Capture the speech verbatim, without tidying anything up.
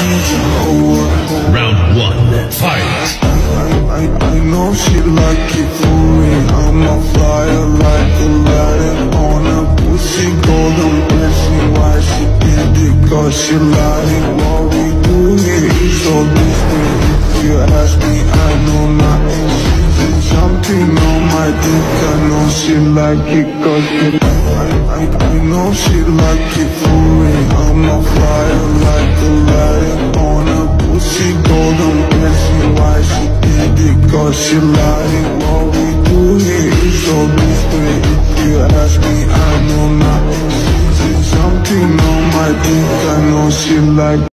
Round one, fight. I, I, I know she like it for me. I'm a flyer like Aladdin on a pussy golden blessing. Why she did it? Cause she lying. What we do here is so distant. If you ask me, I know nothing. She's something on my dick. I know she like it cause it, I, I, I know she like it for me. I'm a flyer like Aladdin on a pussy golden blessing. Why she did it? Cause she lying. What we do here is so distant. If you ask me, I know nothing. She's something on my dick. I know she like